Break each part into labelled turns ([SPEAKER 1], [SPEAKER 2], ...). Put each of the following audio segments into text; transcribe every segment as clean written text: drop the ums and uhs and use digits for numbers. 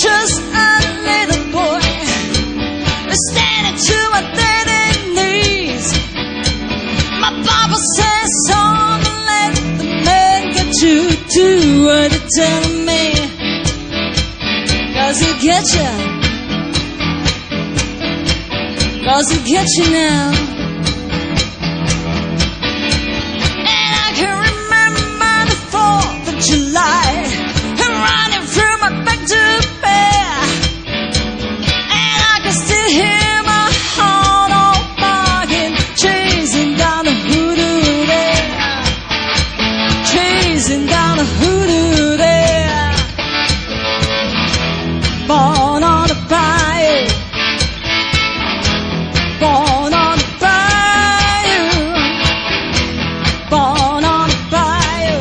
[SPEAKER 1] just a little boy standing to my dirty knees. My Bible says, son, let the man get you. Do what you're telling me, 'cause he'll get you, 'cause he'll get you now. And I can remember the 4th of July, running through my back to bed, and I can still hear my heart all barking, chasing down the hoodoo there, chasing down the hoodoo there. Born on the bayou, born on the bayou, born on the bayou.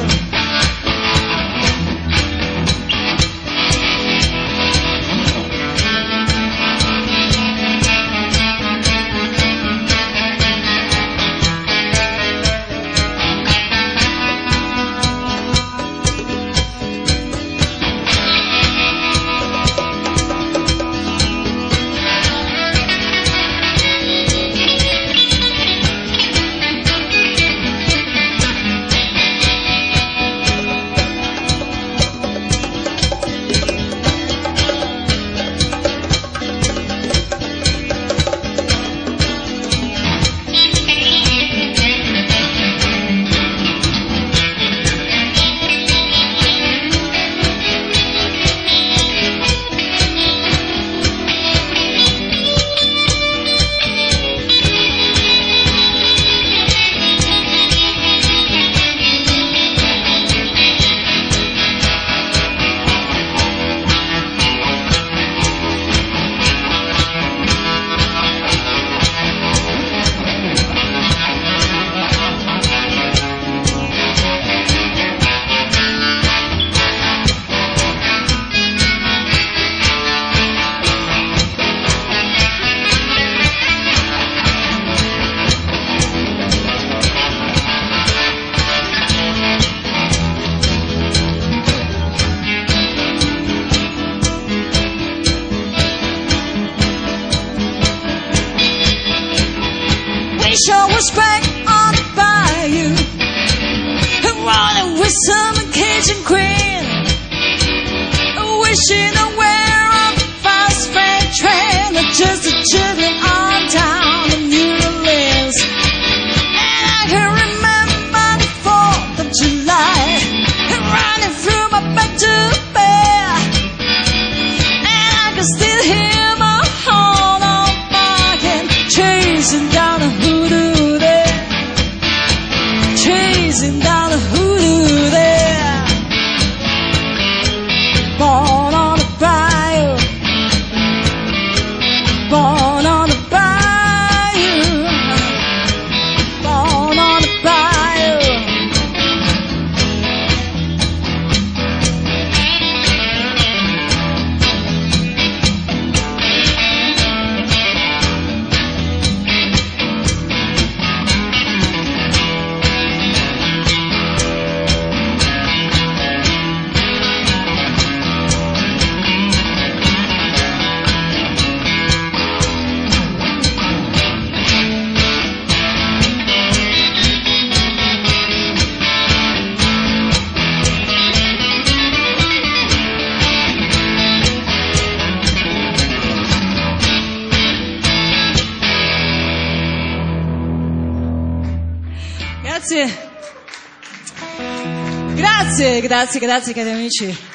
[SPEAKER 1] Sure was back on the bayou, running with some Cajun Queen, wishing aware on the fast freight train, just the children on down to New Orleans. And I can remember the 4th of July, running through my back to bed, and I can still hear my heart all barking, chasing down the hoodoo there, chasing down the hoodoo there. Born on the bayou, born on the bayou, born on the bayou. Grazie, grazie, grazie, grazie cari amici.